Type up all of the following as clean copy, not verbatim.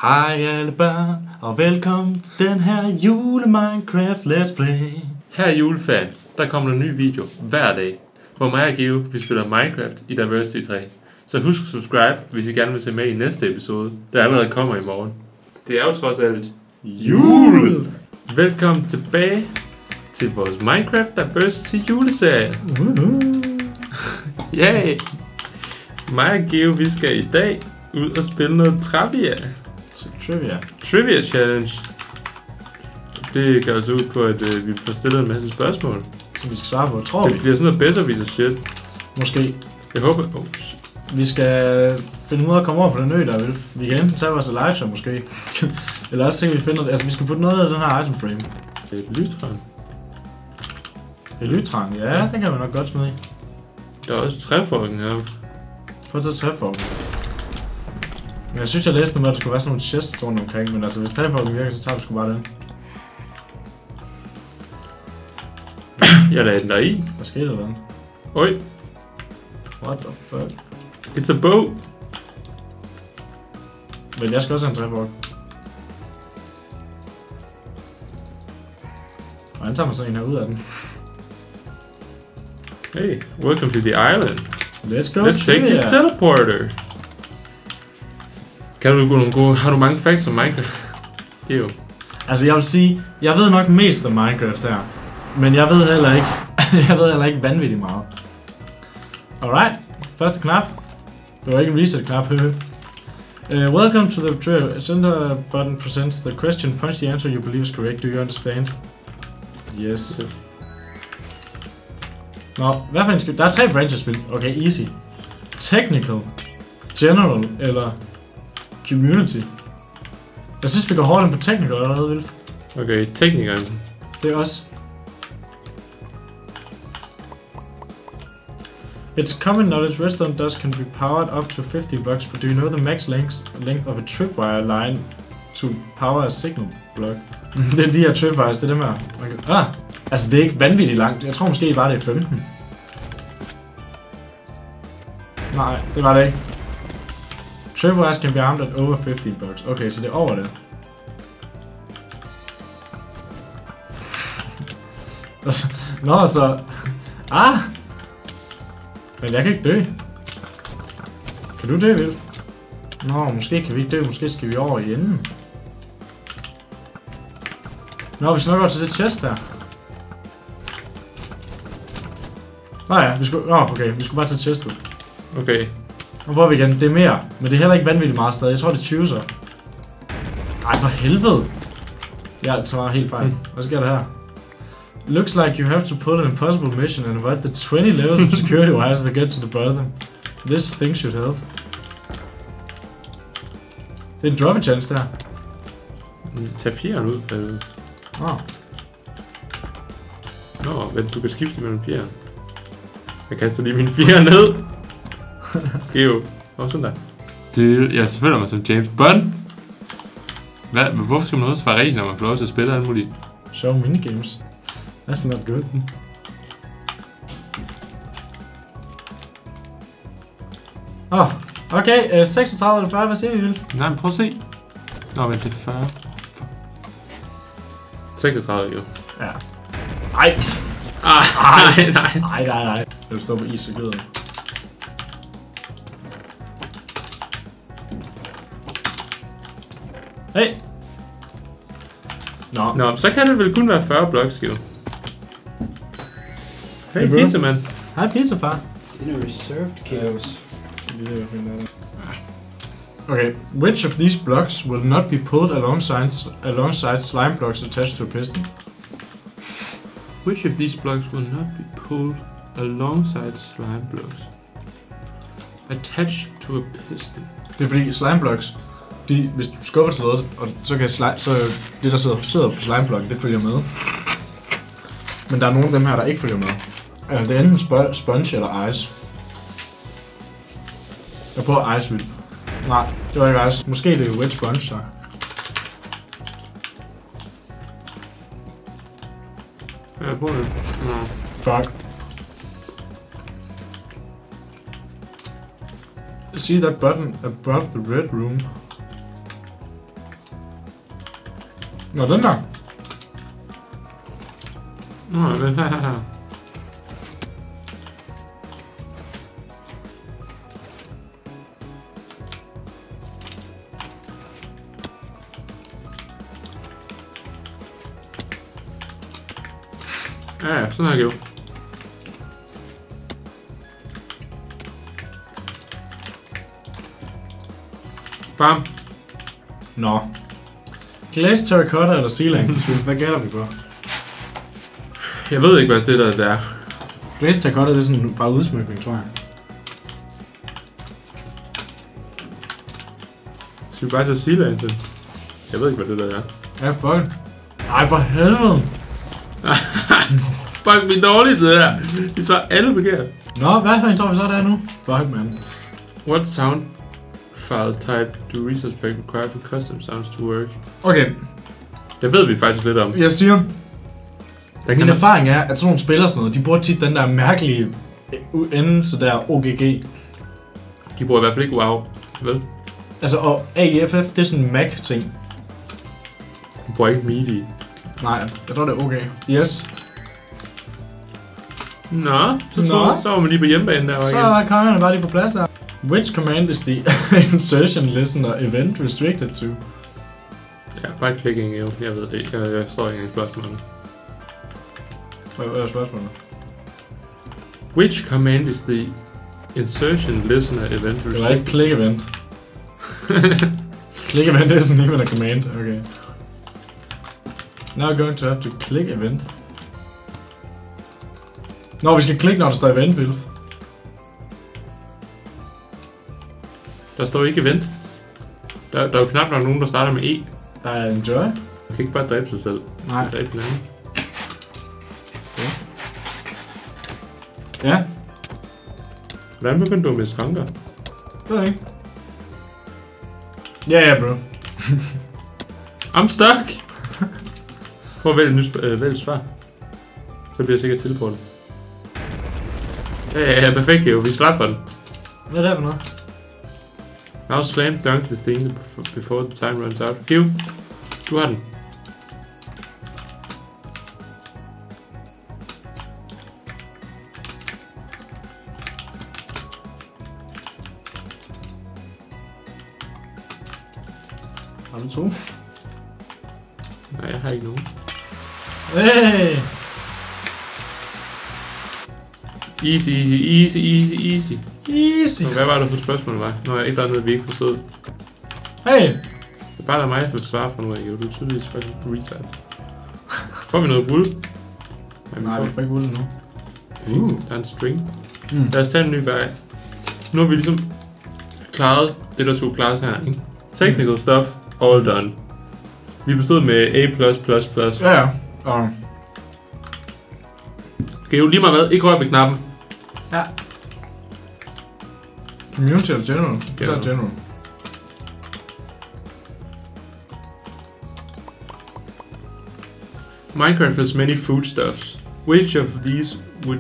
Hej alle børn, og velkommen til den her jule-Minecraft Let's Play. Her i Juleferien, der kommer der en ny video hver dag, hvor mig og Geo, vi spiller Minecraft i Diversity 3. Så husk at subscribe, hvis I gerne vil se med i næste episode, der allerede kommer i morgen. Det er jo trods alt jul! Velkommen tilbage til vores Minecraft Diversity juleserie. Yay! Mig og Geo, vi skal i dag ud og spille noget Trivia Challenge. Det går altså ud på, at vi får stillet en masse spørgsmål, Så vi skal svare på, tror vi. Det bliver sådan noget bedre shit. Måske. Jeg håber... Vi skal finde ud af at komme over på den ø, der vil. Vi kan enten tage vores Elijah måske. Eller også tænker vi finder... Altså vi skal putte noget af den her item frame. Lytran. Elytran, ja, det kan vi nok godt smide i. Der er også træfolken her. Prøv at tage træfolken. Men jeg synes, jeg læste noget, at der skulle være sådan nogle chests rundt omkring. Men altså, hvis træfolken virker, så tager vi sgu bare den. Jeg lagde den der i. Hvad skete der den? Oj. What the fuck? It's a bow. Men jeg skal også have en træfolk. Og han tager mig sådan en her ud af den. Hey, welcome to the island. Let's go. Let's take the teleporter. Kan du gå nogle gode... Har du mange facts om Minecraft? Det er jo... Altså jeg vil sige, jeg ved nok mest om Minecraft her. Men jeg ved heller ikke vanvittigt meget. Alright, første knap. Det var ikke en reset knap, welcome to the trivia. Center button presents the question. Punch the answer you believe is correct. Do you understand? Yes. Nå, hvad for en skal... Der er 3 branches, okay, easy. Technical, general eller community. Jeg synes, vi går hårdt ind på technical allerede, Vildt. Okay, teknikeren. Det er også. It's common knowledge redstone dust can be powered up to 50 bucks, but do you know the max length of a tripwire line to power a signal block? Det er de her tripwires, det er dem her. Okay. Altså det er ikke vanvittigt langt. Jeg tror måske bare det er 15. Nej, det var det ikke. Tripwires can be armed at over 15 bucks. Okay, så det er over det. Nå, så... Men jeg kan ikke dø. Kan du dø, Vildt? Nå, måske kan vi ikke dø. Måske skal vi over i enden. Nå, vi skal nok over til det chest her. Nå ja, vi skulle... Nå, okay. Vi skulle bare til chestet. Okay. Nu prøver vi igen. Det er mere. Men det er heller ikke vanvittigt meget stadig. Jeg tror, det er 20 så. Ej, for helvede. Ja, det var helt fejl. Hvad sker der her? Looks like you have to pull an impossible mission and avoid the 20 levels of security wires to get to the bottom. This thing should help. Det er en drop chance der. Tag 4'eren ud, eller? Nå, vent, du kan skifte mellem 4'eren. Jeg kaster lige min 4'er ned. Geo. Sådan der. Jeg føler mig som James Bond. Hvorfor skal man også svare rigtigt, når man får lov til at spille alt muligt? Show minigames. That's not good. Okay, 36 eller 40, hvad siger vi, Vildt? Nej, men prøv at se. Nå, men det er 40. 36, jo. Ja. Ej! Nej. Jeg vil stå på is og gøder. Hey! Nå, så kan det vel kun være 40 blocks, jo. Hey, pizza man. Hej, pizza far. In a reserved chaos. Okay, which of these blocks will not be pulled alongside slime blocks attached to a piston? Which of these blocks will not be pulled alongside slime blocks attached to a piston? Det er fordi slime blocks, hvis du skubber til noget, og så kan det der sidder på slime block, det følger med. Men der er nogle af dem her, der ikke følger med. Altså, det er enten sponge eller ice. Jeg prøver ice, Vildt. Nej, det var ikke ice. Måske det er wet sponge, så. Jeg prøver det. Fuck. See that button above the red room? Nå, den der. Nå, den her. Ja, sådan her, Geo. Bam. Nå. Glaze, terracotta eller sealing? Hvad gælder vi på? Jeg ved ikke, hvad det der er. Glaze, terracotta, det er sådan bare udsmykning, tror jeg. Skal vi bare tage sealing til? Jeg ved ikke, hvad det der er. Ja, fuck. Ej, for helvede. Fuck, vi er dårlige til det der. Vi svarer alle forkert. Nå, hvad for en tror vi så, der er nu? Fuck, man. What sound file type do resource pack require for custom sounds to work? Okay, Det ved vi faktisk lidt om. jeg siger, Der min erfaring er, at sådan nogle spillere sådan noget, de bruger tit den der mærkelige endelse der OGG. De bruger i hvert fald ikke wow, vel? Altså, og AEFF, det er sådan en Mac-ting. De bruger ikke MIDI. Nej, jeg tror det er OG. Yes. Nå, så var man lige på hjemmebane der. Så er kongerne bare lige på plads der. Which command is the insertion listener event restricted to? Ja, bare clicking jo. Jeg ved det ikke. Jeg står ikke engang spørgsmålet. Hvad er spørgsmålet? Which command is the insertion listener event Det var ikke click event. Click event is the name of the command. Okay. Now we're going to have to click event. Nå, vi skal klikke, når der står event, Bill. Der står ikke event. Der er jo knap nok nogen, der starter med E. Der er enjoy. Man kan ikke bare dræbe sig selv. Nej. Dræbe den anden. Ja. Hvordan begyndte du med skanker? Det ved jeg ikke. Ja, bro. I'm stuck! Prøv at vælge et svar. Så bliver jeg sikkert tilportet. Ja, perfekt jo. Vi slap for den. Hvad er det for noget? Now slam dunk the thing before the time runs out. Giv. Du har den. Har du 2? Nej, jeg har ikke nogen. Hey! Easy, easy, easy, easy, easy. Easy! Så hvad var det for spørgsmål, var? Nå, jeg ikke der er noget, vi ikke forstod. Hey! Det er bare der mig, der vil svare for nu af, jo. Du er tydeligvis fucking retard. Får vi noget guld? Nej, vi får ikke guld nu. Fint. Der er en string. Lad os tage en ny vej. Nu har vi ligesom klaret det, der skulle klares her, ikke? Technical stuff, all done. Vi bestod med A+++. Ja, ja. Kan jo lige meget hvad, ikke røre ved knappen. Ja. Community eller general? Så er general. Minecraft has many foodstuffs. Which of these would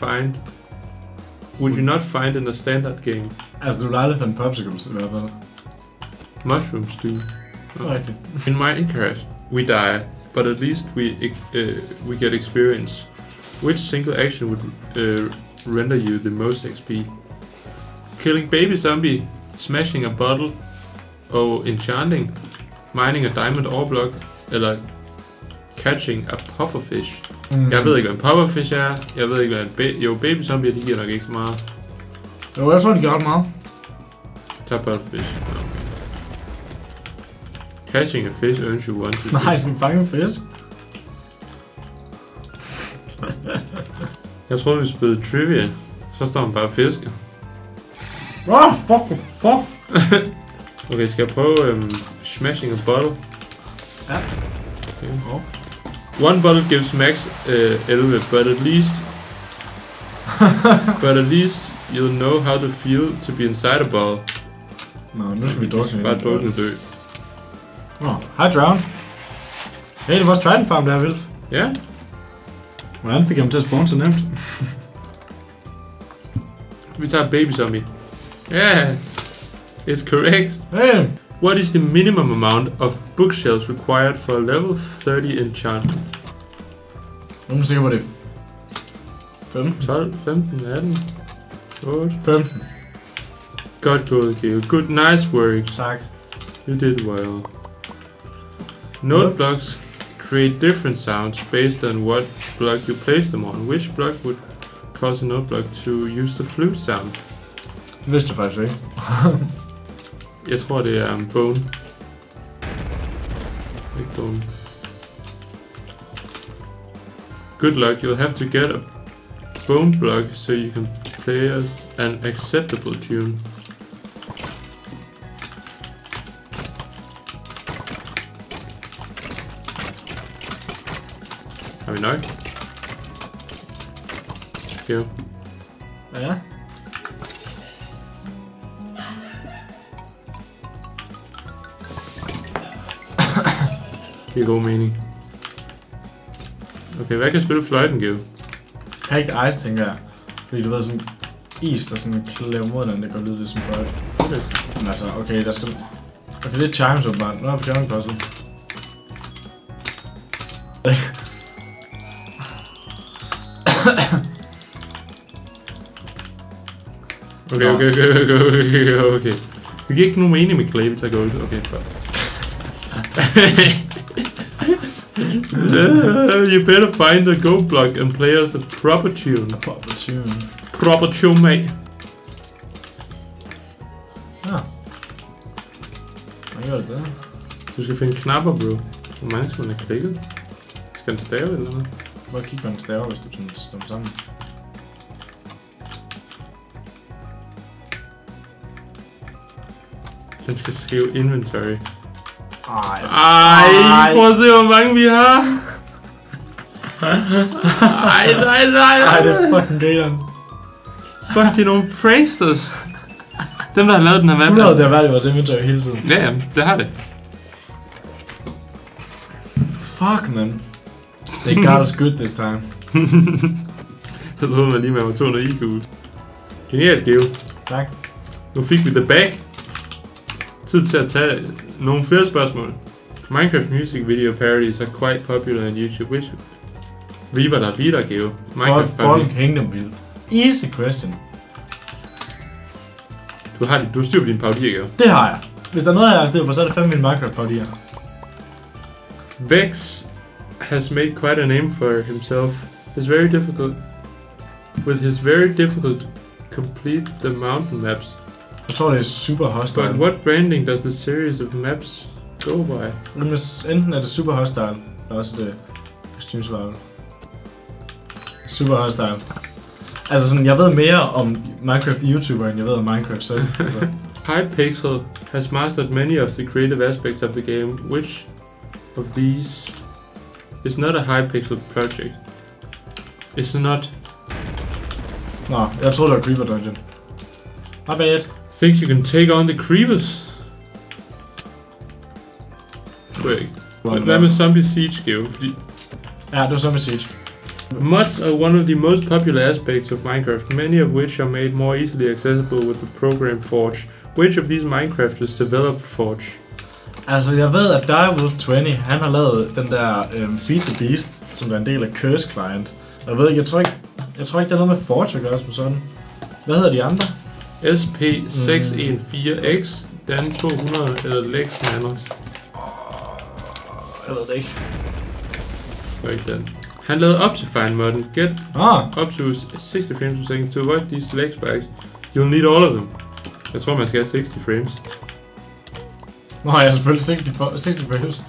you not find in a standard game? Altså, du vil aldrig finde popsicles i hvert fald. Mushroom stew. Rigtigt. In Minecraft, we die, but at least we get experience. Which single action would render you the most XP? Killing baby zombie, smashing a bottle, og enchanting, mining a diamond ore block, eller catching a pufferfish. Jeg ved ikke, hvad en pufferfish er. Jeg ved ikke, hvad en baby zombie, de giver nok ikke så meget. Jo, jeg tror, de giver ret meget. Tag pufferfish. Okay. Catching a fish earns you 1 to Nej, skal vi fange en fisk? Jeg troede, vi spillede trivia. Så står man bare og fisker. Fuck. Okay, skal jeg prøve smashing a bottle? Ja. Okay. One bottle gives max 11, but at least you'll know how to feel to be inside a bottle. Nå, nu skal vi drukke. Bare drukke og dø. Nå, hej Drown. Hey, det er vores Trident Farm, der er vildt. Ja. Hvordan fik jeg ham til at spawn så nemt? Vi tager baby zombie. Yeah, it's correct. Hey, What is the minimum amount of bookshelves required for a level 30 enchantment? Nu er man sikker på det. 15? 12, 15, 18, 8. 15. Godt gået, Geo. Good, nice work. Tak. You did well. Note blocks create different sounds based on what block you place them on. Which block would cause a note block to use the flute sound? Det vidste jeg faktisk ikke. Jeg tror det er bone. Ikke bone. Good luck, you'll have to get a bone block so you can play an acceptable tune. Har vi nok? Jo. Ja. Det er god mening. Okay, hvad kan spille fløjten, Geo? Packed Ice, tænker jeg. Fordi du ved, sådan is, der sådan klæver mod den, der går lyd lidt som fløjt. Okay. Men altså, okay, der skal... Okay, det er Chimes åbenbart. Nu er jeg på Chimes Puzzle. Okay. Det giver ikke nogen mening med Clay, vi tager gold. Okay, fuck. You better find a gold block and play us a proper tune. Proper tune. Proper tune, mate. Ja. Hvad gør det der? Du skal finde knapper, bro. Hvor mange skal man have klikket? Skal den stave eller noget? Hvor kigger man en stave, hvis du sådan slår dem sammen? Den skal skrive inventory. Ej, prøv at se hvor mange vi har. Nej. det er fucking grineren. Fuck, det er nogle pranksters. Dem der har lavet den her map. 100, det har været i vores inventory hele tiden. Ja, det har det. Fuck, man. They got us good this time. Så troede man lige, man var 200 IQ. Genialt, Geo. Tak. Nu fik vi the bag. Tid til at tage nogle flere spørgsmål. Minecraft music video parodies are quite popular on YouTube. Which Reaver der beater, Geo? Minecraft Fallen Kingdom Build. Easy question. Du har styr på dine parodier, Geo. Det har jeg. Hvis der er noget, jeg har styr på, så er det 5 mine Minecraft parodier. Vex has made quite a name for himself. With his very difficult complete the mountain maps. Jeg tror, det er super hostile. But what branding does the series of maps go by? Enten er det super hostile, eller også det extreme survival. Super hostile. Altså sådan, jeg ved mere om Minecraft YouTuber, end jeg ved om Minecraft selv. Altså. Hypixel has mastered many of the creative aspects of the game. Which of these is not a Hypixel project? It's not. Nå, jeg troede, det var Creeper Dungeon. My bad. Think you can take on the creepers? Hvad med Zombie Siege, Geo? Ja, det var Zombie Siege. Mods are one of the most popular aspects of Minecraft, many of which are made more easily accessible with the program Forge. Which of these Minecrafters developed Forge? Altså, jeg ved, at Direwolf20, han har lavet den der Feed the Beast, som er en del af Curse Client. Og jeg ved ikke, jeg tror ikke, der er noget med Forge at gøre som sådan. Hvad hedder de andre? SP614X, Dan 200 eller Lex Manners. Jeg ved det ikke. Det ikke den. Han lavede Optifine modden. Get up to 60 frames per second to avoid these lag spikes. You'll need all of them. Jeg tror man skal have 60 frames. Nå, jeg er selvfølgelig 60 frames.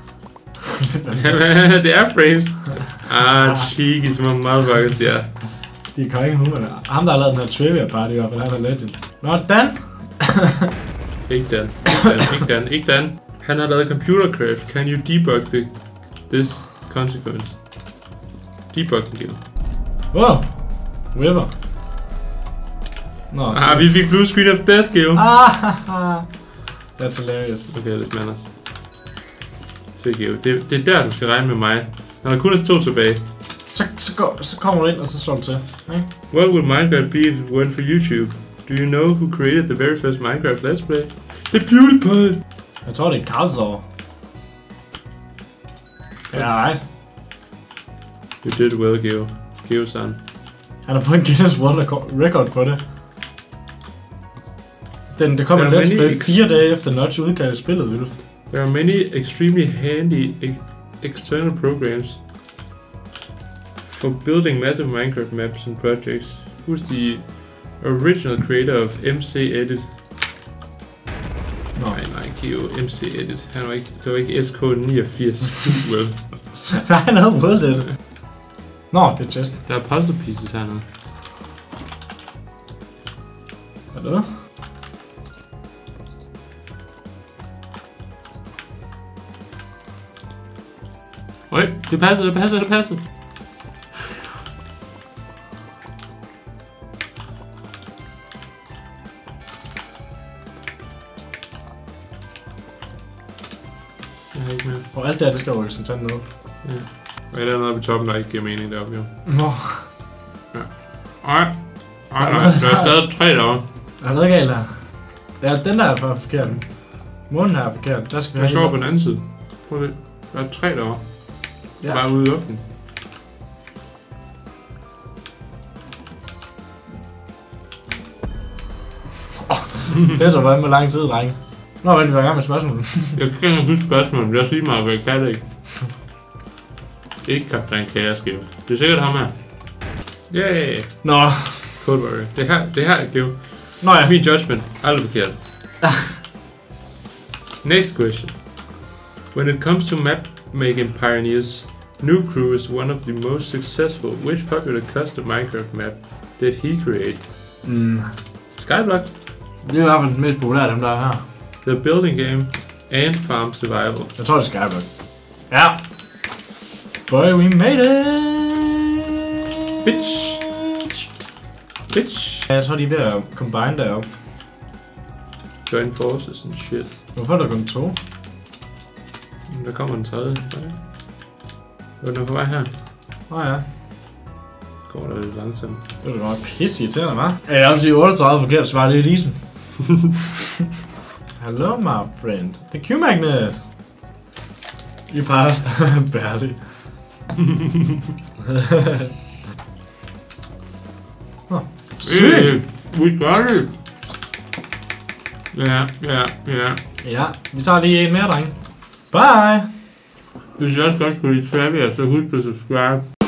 Det er frames. Cheeky små motherfuckers, ja. De er kongehummerne. Ham der har lavet den her trivia party i hvert fald, han er legend. Nå, Dan! Ikke Dan. Han har lavet computercraft. Can you debug this consequence? Debug den, Geo. Wow! River. Nå. Vi fik blue screen of death, Geo. That's hilarious. Okay, det smander. Se, Geo. Det er der, du skal regne med mig. Når der kun er 2 tilbage. Så kommer du ind, og så slår du til. Okay? What would Minecraft be if it went for YouTube? Do you know who created the very first Minecraft Let's Play? The PewDiePie! Jeg tror, det er Karlsruhe. Ja, right. You did well, Geo. Geo-san. Han har fået en Guinness World Record på det. Det kommer Let's Play 4 dage efter Notch udgav spillet, Wilf. There are many extremely handy external programs for building massive Minecraft maps and projects. Who's the original creator of MC Edit? Nej, Geo, MC Edit. Det var ikke SK89. Well. Nej, han havde World Edit. Nå, det er chest. Der er puzzle pieces hernede. Hallo? Øj, det passer. Jeg har ikke mere. Og alt det skal rykkes sådan ned. Ja. Og et eller andet oppe i toppen, der ikke giver mening deroppe, jo. Nå. Ja. Nej, der er stadig 3 deroppe. Der er noget galt her. Ja, den der er bare forkert. Månen her er forkert. Der skal vi Jeg have står på den anden side. Prøv det. Der er 3 deroppe. Ja. Bare ude i luften. Det er så bare med lang tid, drenge. Nå, vent, vi var i gang med spørgsmålet. Jeg kan ikke huske spørgsmålet, men jeg siger mig, hvad jeg kan det ikke. Ikke Kaptajn Kaosgeo. Det er sikkert ham her. Yay! Nå. Code Warrior. Det her er Geo. Nå ja. Min judgment. Aldrig forkert. Next question. When it comes to map making pioneers, Noob Crew is one of the most successful. Which popular custom Minecraft map did he create? Skyblock, Det er i hvert fald den mest populære, dem der er her. the building game, and farm survival. Jeg tror, det er Skyblock. Ja. Boy, we made it! Bitch! Ja, jeg tror, de er ved at combine deroppe. Join forces and shit. Hvorfor er der kun 2? Der kommer den tredje. Den er på vej her. Nå ja. Går der lidt langsomt. Det er da meget pisse irriterende, hva'? Ja, jeg vil sige 38 forkert svar, det er Elisen. Hello, my friend. The Q-magnet. You passed. Barely. Sygt! We got it! Ja. Ja, vi tager lige en mere, drenge. Bye! Hvis I også godt kunne lide Travis, så husk at subscribe.